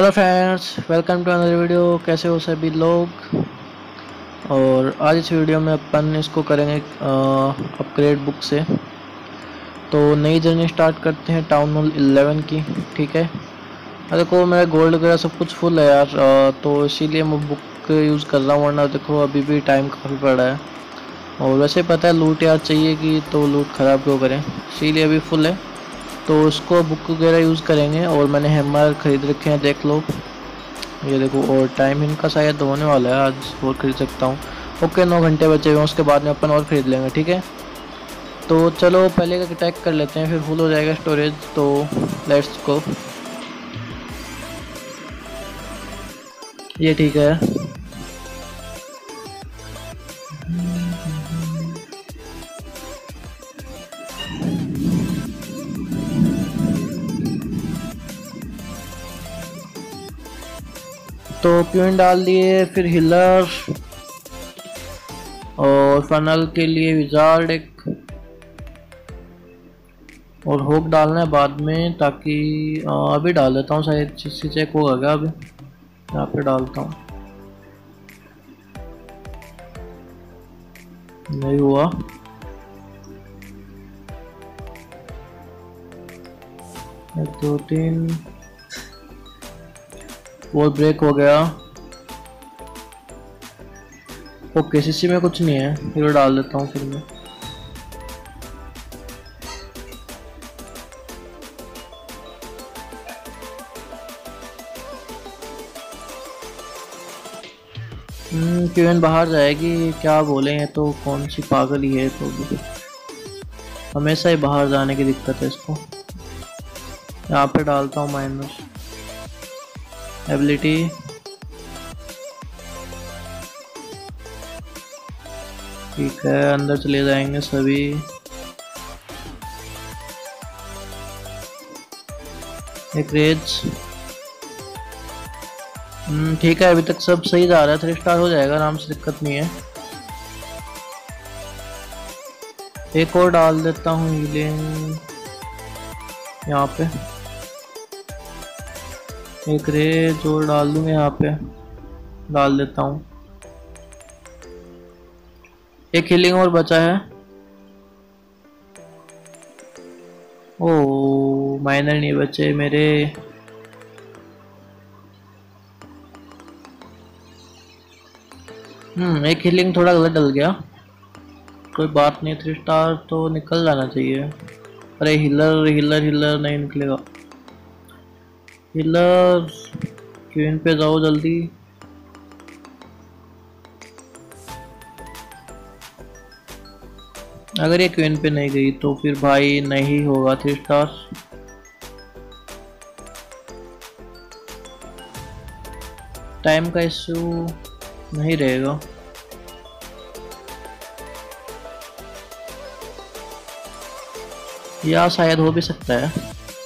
Hello friends, welcome to another video. कैसे हो सभी लोग। और आज इस वीडियो में अपन इसको करेंगे अपग्रेड बुक से। तो नई जर्नी स्टार्ट करते हैं टाउन हॉल 11 की। ठीक है। देखो मेरा गोल्ड वगैरह सब कुछ फुल है यार, तो इसीलिए मैं बुक यूज़ कर रहा हूँ, वरना देखो अभी भी टाइम काफ़ी पड़ा है। और वैसे पता है लूट यार चाहिए कि, तो लूट ख़राब क्यों करें, इसीलिए अभी फुल है। तो उसको बुक वगैरह यूज़ करेंगे। और मैंने हैमर ख़रीद रखे हैं, देख लो ये देखो। और टाइम इनका शायद होने वाला है, आज और खरीद सकता हूँ। ओके, 9 घंटे बचे हुए हैं, उसके बाद में अपन और ख़रीद लेंगे। ठीक है। तो चलो पहले का अटैक कर लेते हैं, फिर फुल हो जाएगा स्टोरेज। तो लेट्स गो। ये ठीक है। तो प्यून डाल दिए, फिर हिलर और फनल के लिए विजार्ड एक और होक डालना है बाद में, ताकि अभी डाल देता हूँ, शायद से चेक होगा क्या। अभी यहाँ पे डालता हूँ, नहीं हुआ। एक दो तीन, वो ब्रेक हो गया। ओके, सीसी में कुछ नहीं है, हीरो डाल देता हूँ फिर मैं। क्यूएन बाहर जाएगी, क्या बोले, तो कौन सी पागल ही है, तो भी हमेशा ही बाहर जाने की दिक्कत है इसको। यहाँ पे डालता हूँ माइनस एबिलिटी। ठीक है, अंदर चले जाएंगे सभी। एक रेज। ठीक है, अभी तक सब सही जा रहा है, 3 स्टार हो जाएगा आराम से, दिक्कत नहीं है। एक और डाल देता हूँ हीलिंग यहाँ पे। एक रेज और डाल दूंगा यहाँ पे, डाल देता हूँ। एक हीलिंग और बचा है। ओ माइनर नहीं बचे मेरे। एक हीलिंग थोड़ा गलत डल गया, कोई बात नहीं, 3 स्टार तो निकल जाना चाहिए। अरे हिलर हिलर हिलर नहीं निकलेगा। हिलर क्वीन पे जाओ जल्दी। अगर ये क्वीन पे नहीं गई तो फिर भाई नहीं होगा 3 स्टार। टाइम का इशू नहीं रहेगा। या शायद हो भी सकता है।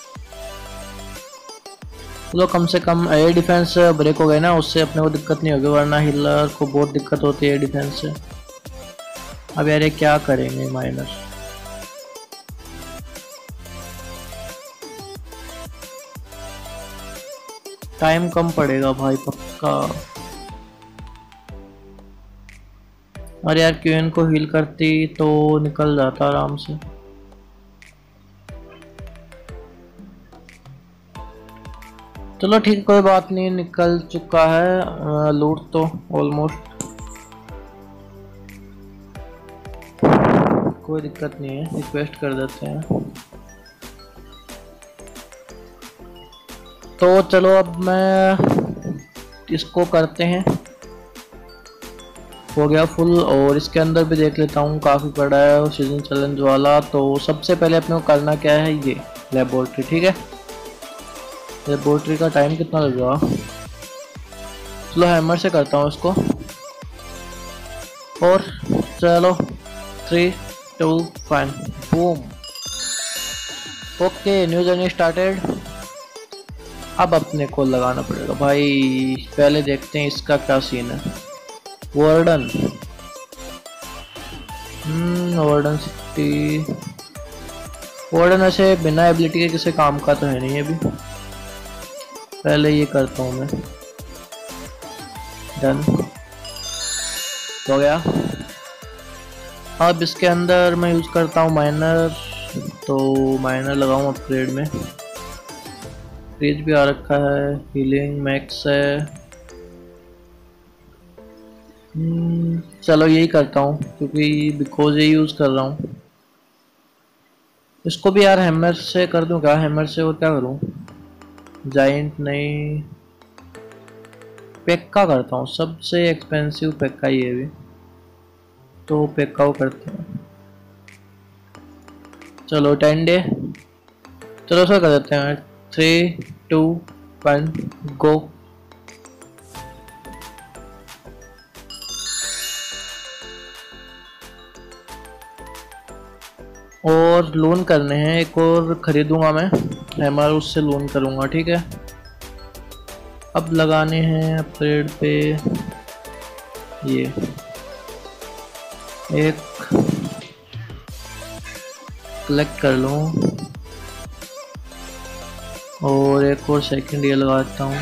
तो कम से कम एयर डिफेंस ब्रेक हो गए ना, उससे अपने को दिक्कत नहीं होगी, वरना हिलर को बहुत दिक्कत होती है एयर डिफेंस से। अब यार ये क्या करेंगे माइनर। टाइम कम पड़ेगा भाई पक्का। अरे यार क्यून को हील करती तो निकल जाता आराम से। चलो ठीक, कोई बात नहीं, निकल चुका है लूट तो ऑलमोस्ट, कोई दिक्कत नहीं है। रिक्वेस्ट कर देते हैं। तो चलो अब मैं इसको करते हैं, हो गया फुल। और इसके अंदर भी देख लेता हूँ, काफ़ी बड़ा है सीजन चैलेंज वाला। तो सबसे पहले अपने को करना क्या है, ये लेबोरेटरी। ठीक है, लेबोरेटरी का टाइम कितना लगेगा। चलो हैमर से करता हूँ इसको। और चलो 3 2 1 boom. Okay, new journey started. अब अपने को लगाना पड़ेगा भाई, पहले देखते हैं इसका क्या सीन है। Warden, warden 60। वार्डन ऐसे बिना एबिलिटी के किसी काम का तो है नहीं अभी। पहले ये करता हूँ मैं। डन हो गया। अब इसके अंदर मैं यूज़ करता हूँ माइनर, तो माइनर लगाऊँ अपग्रेड में। फ्रीज भी आ रखा है, हीलिंग मैक्स है। चलो यही करता हूँ क्योंकि बिकॉज ये यूज़ कर रहा हूँ। इसको भी यार हैमर से कर दूँ क्या? हैमर से और क्या करूँ? जाइंट नहीं, पेक्का करता हूँ। सबसे एक्सपेंसिव पेक्का ये भी, तो पेक्का को करते हैं। चलो 10 डे, चलो सर कर देते हैं। 3 2 1 गो। और लोन करने हैं, एक और ख़रीदूँगा मैं हैमर, उससे लोन करूँगा। ठीक है, अब लगाने हैं अपग्रेड पे ये एक, कलेक्ट कर लूँ और एक और सेकंड ये लगाता हूँ।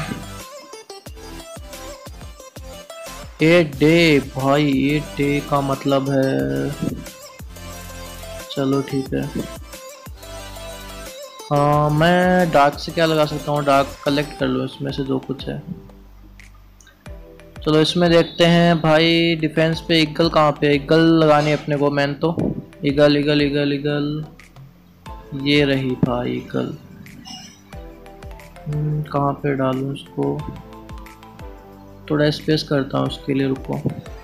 8 डे भाई, 8 डे का मतलब है। चलो ठीक है। हाँ, मैं डार्क से क्या लगा सकता हूँ? डार्क कलेक्ट कर लो, इसमें से जो कुछ है। चलो इसमें देखते हैं भाई। डिफेंस पे ईगल कहाँ पे? ईगल लगानी है अपने को मैन, तो ईगल ईगल ईगल ईगल, ये रही भाई ईगल। कहाँ पे डालूँ इसको? थोड़ा स्पेस करता हूँ उसके लिए, रुको।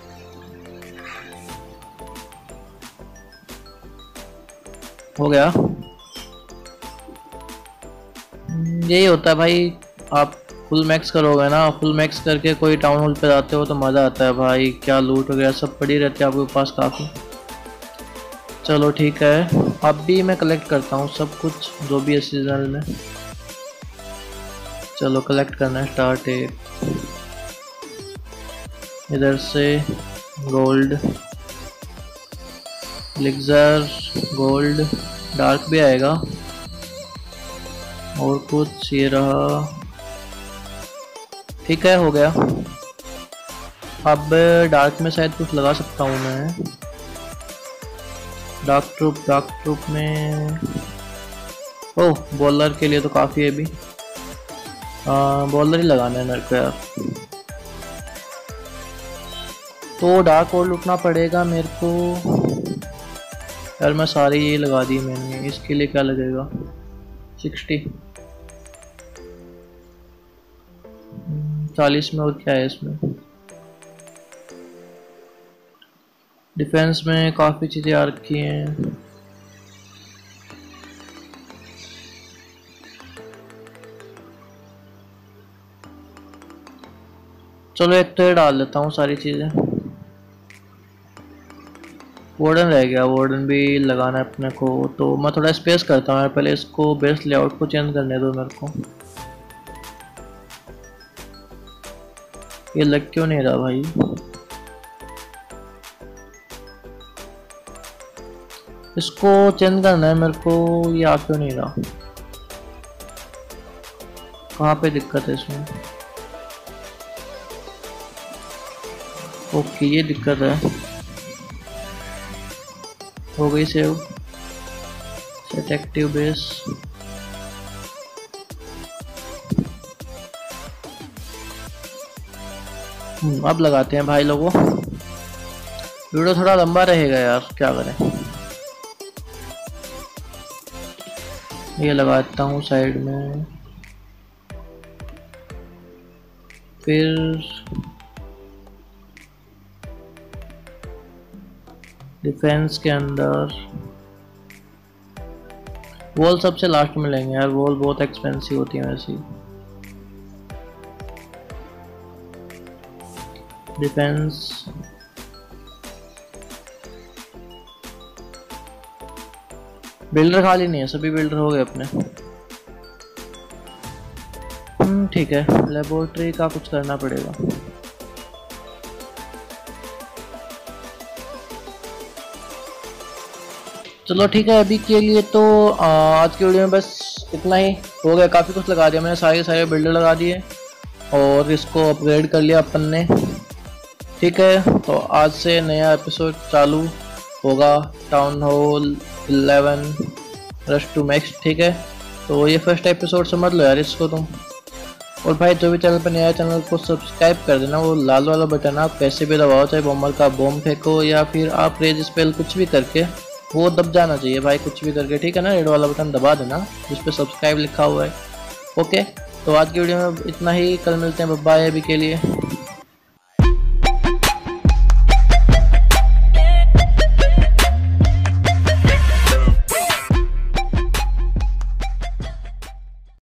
हो गया। यही होता है भाई, आप फुल मैक्स करोगे ना, फुल मैक्स करके कोई टाउन हॉल पे जाते हो तो मज़ा आता है भाई। क्या लूट वगैरह सब पड़ी रहती है आपके पास काफ़ी। चलो ठीक है, अब भी मैं कलेक्ट करता हूँ सब कुछ जो भी है सीजनल में। चलो कलेक्ट करना स्टार्ट है। इधर से गोल्ड, एलिक्सर, गोल्ड, डार्क भी आएगा और कुछ ये रहा। ठीक है, हो गया। अब डार्क में शायद कुछ लगा सकता हूँ मैं। डार्क ट्रूप में, ओह बॉलर के लिए तो काफ़ी है अभी। बॉलर ही लगाना है मेरे को यार, तो डार्क और लूटना पड़ेगा मेरे को यार। मैं सारी ये लगा दी मैंने, इसके लिए क्या लगेगा? 60, 40 में। और क्या है इसमें? डिफेंस में काफ़ी चीज़ें आ रखी हैं। चलो एक तो ये डाल देता हूँ सारी चीज़ें। वार्डन रह गया, वार्डन भी लगाना है अपने को, तो मैं थोड़ा स्पेस करता हूँ। पहले इसको बेस लेआउट को चेंज करने दो मेरे को। ये लग क्यों नहीं रहा भाई? इसको चेंज करना है मेरे को, ये आ क्यों नहीं रहा? कहाँ पे दिक्कत है इसमें? ओके ये दिक्कत है। हो गई सेव। Set active base. अब लगाते हैं भाई लोगों। वीडियो थोड़ा लंबा रहेगा यार, क्या करें। ये लगाता हूँ साइड में। फिर डिफेंस के अंदर वॉल सबसे लास्ट में लेंगे यार, वॉल बहुत एक्सपेंसिव होती है वैसे। डिफेंस बिल्डर खाली नहीं है, सभी बिल्डर हो गए अपने। ठीक है, लेबोरेटरी का कुछ करना पड़ेगा। चलो ठीक है, अभी के लिए तो आज की वीडियो में बस इतना ही हो गया, काफ़ी कुछ लगा दिया मैंने, सारे बिल्डर लगा दिए और इसको अपग्रेड कर लिया अपन ने। ठीक है, तो आज से नया एपिसोड चालू होगा, town hall 11 rush to max. ठीक है, तो ये फर्स्ट एपिसोड समझ लो यार इसको तुम। और भाई जो भी चैनल पर नया, चैनल को सब्सक्राइब कर देना, वो लाल वाला बटन आप कैसे भी दबाओ, चाहे बॉम्बर का बॉम्ब फेंको या फिर आप रेज स्पेल कुछ भी करके वो दब जाना चाहिए भाई, कुछ भी करके। ठीक है ना, रेड वाला बटन दबा देना जिस पे सब्सक्राइब लिखा हुआ है। ओके, तो आज की वीडियो में इतना ही, कल मिलते हैं, बाय अभी के लिए।